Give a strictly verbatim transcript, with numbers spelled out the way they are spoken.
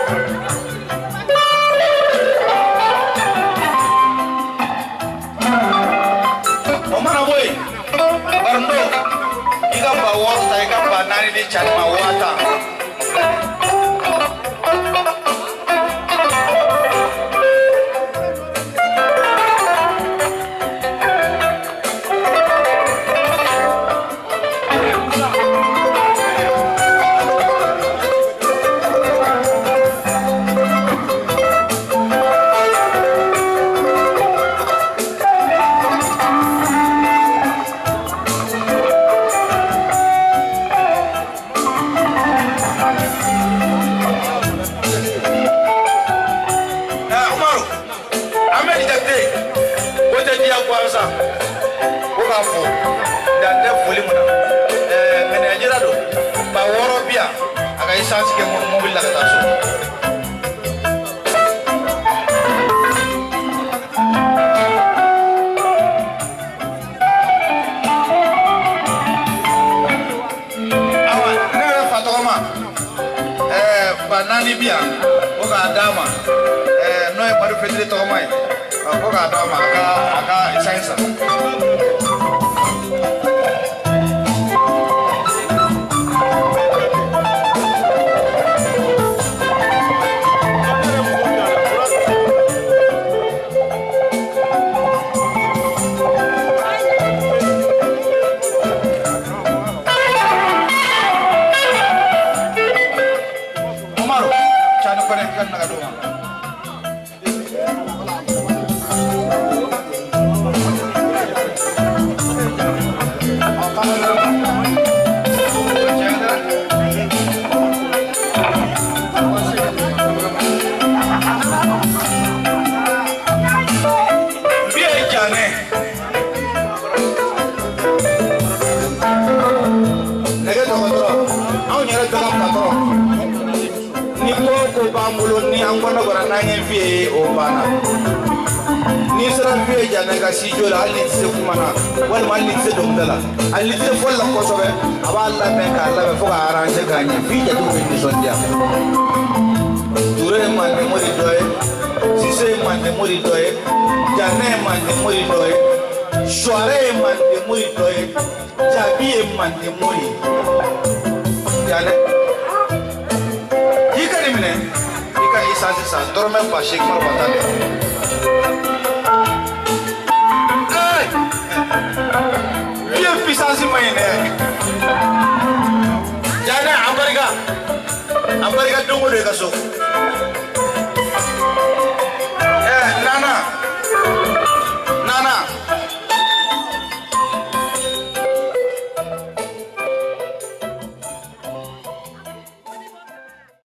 Omana boy, Barno, iga ba wata iga ba nani di chalma wata. Banani bia, oga dama, eh, no é para o Pedro Tomai, oga dama, aka aka science. Nega si jola ali se kumana wal man li se dongdala ali se fol la ko sobe aba alla be ka alla be fo arrange ganya fi ja du ni sondia dure man de mori doye si se man de mori doye jane man de mori doye soare man de mori doye jabi man de mori jane ikani mine ika isa sa dorme pa shek mar batale pisasi maine jana ambarga ambarga dungu de kaso